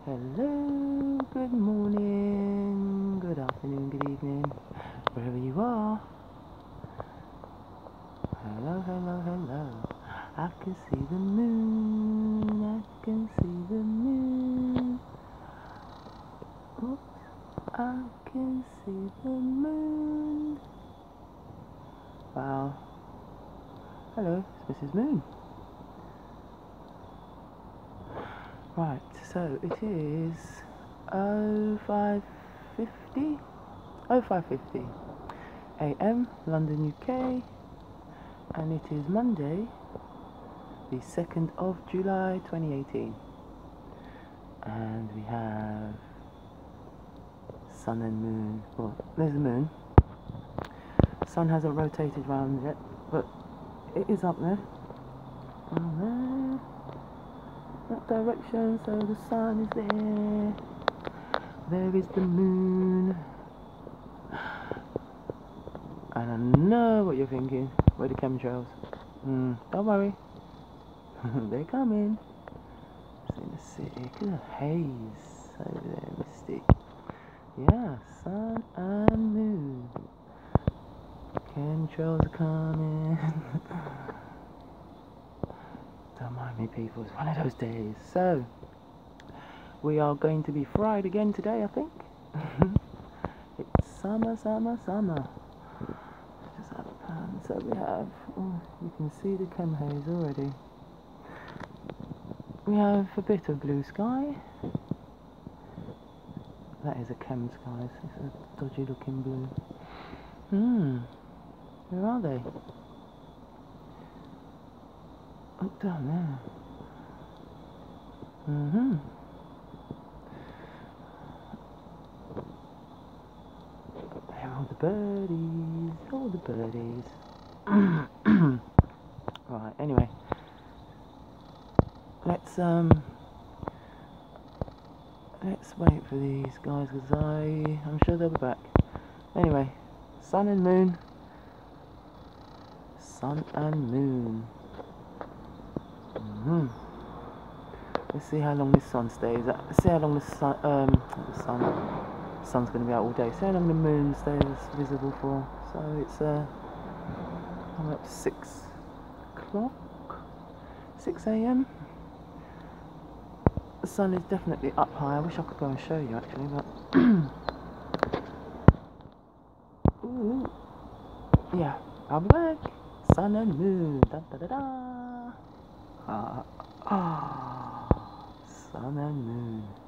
Hello, good morning, good afternoon, good evening, wherever you are. Hello, hello, hello. I can see the moon, I can see the moon. Oops, I can see the moon. Wow. Hello, it's Mrs. Moon. Right, so it is 05:50 AM, London, UK, and it is Monday, the 2nd of July 2018, and we have sun and moon. Well, there's the moon. Sun hasn't rotated round yet, but it is up there. There. That direction, so the sun is there. There is the moon. And I know what you're thinking. Where are the chemtrails? Don't worry. They're coming. It's in the city. Look at the haze over there, misty. Yeah, sun and moon. Chemtrails are coming. Don't mind me, people, it's one of those days. So, we are going to be fried again today, I think. It's summer, summer, summer. Just have a pan. So we have, you can see the chem haze already. We have a bit of blue sky. That is a chem sky, so it's a dodgy looking blue. Where are they? Oh, down there. There are all the birdies, all the birdies. Right, anyway. Let's wait for these guys, because I'm sure they'll be back. Anyway, sun and moon. Sun and moon. Let's see how long this sun stays. Let's see how long the sun's going to be out all day. See how long the moon stays visible for. So it's I'm up to 6 o'clock, 6 AM. The sun is definitely up high. I wish I could go and show you actually, but ooh, yeah, I'll be back. Sun and moon. Da da da da. Sun and moon.